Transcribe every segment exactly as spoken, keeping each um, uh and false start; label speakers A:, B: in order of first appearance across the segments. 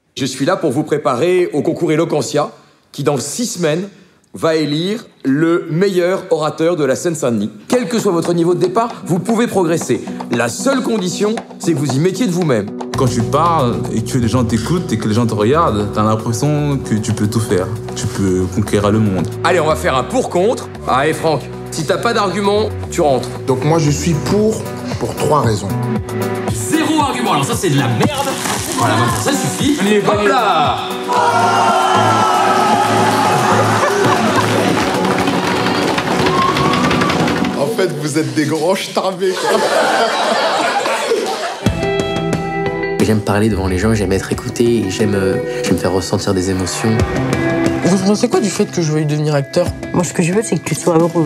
A: Je suis là pour vous préparer au concours Eloquentia, qui dans six semaines va élire le meilleur orateur de la Seine-Saint-Denis. Quel que soit votre niveau de départ, vous pouvez progresser. La seule condition, c'est que vous y mettiez de vous-même.
B: Quand tu parles et que les gens t'écoutent et que les gens te regardent, t'as l'impression que tu peux tout faire. Tu peux conquérir le monde.
A: Allez, on va faire un pour-contre. Allez, Franck, si t'as pas d'argument, tu rentres.
C: Donc moi, je suis pour, pour trois raisons.
D: Zéro argument, alors ça c'est de la merde. Voilà, maintenant ça suffit.
A: Allez, hop là!
C: En fait, vous êtes des grands starbés, quoi.
E: J'aime parler devant les gens, j'aime être écouté, j'aime euh, j'aime faire ressentir des émotions.
F: Vous pensez quoi du fait que je veuille devenir acteur?
G: Moi, ce que je veux, c'est que tu sois heureux.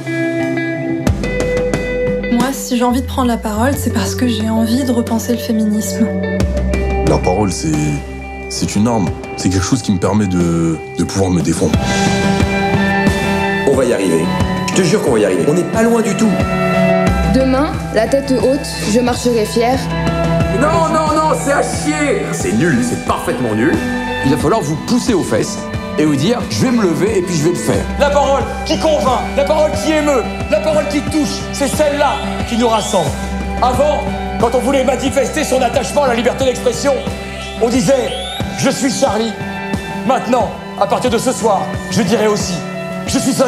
H: Moi, si j'ai envie de prendre la parole, c'est parce que j'ai envie de repenser le féminisme.
I: La parole, c'est c'est une arme. C'est quelque chose qui me permet de, de pouvoir me défendre.
A: On va y arriver. Je te jure qu'on va y arriver. On n'est pas loin du tout.
J: Demain, la tête haute, je marcherai fière.
A: Non, non, non, c'est à chier. C'est nul, c'est parfaitement nul. Il va falloir vous pousser aux fesses et vous dire, je vais me lever et puis je vais le faire.
K: La parole qui convainc, la parole qui émeut, la parole qui touche, c'est celle-là qui nous rassemble. Avant, quand on voulait manifester son attachement à la liberté d'expression, on disait « Je suis Charlie ». Maintenant, à partir de ce soir, je dirai aussi « Je suis Saint-Denis ».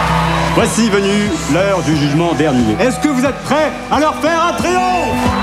L: Voici venue l'heure du jugement dernier. Est-ce que vous êtes prêts à leur faire un triomphe ?